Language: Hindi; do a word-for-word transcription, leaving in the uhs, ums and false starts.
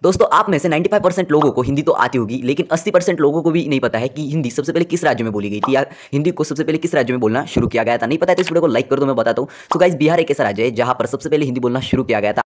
दोस्तों आप में से पचानवे परसेंट लोगों को हिंदी तो आती होगी, लेकिन अस्सी परसेंट लोगों को भी नहीं पता है कि हिंदी सबसे पहले किस राज्य में बोली गई थी, या हिंदी को सबसे पहले किस राज्य में बोलना शुरू किया गया था। नहीं पता है तो इस वीडियो को लाइक कर दो, मैं बताता हूँ। सो गाइस, बिहार एक ऐसा राज्य है जहां पर सबसे पहले हिंदी बोलना शुरू किया गया था।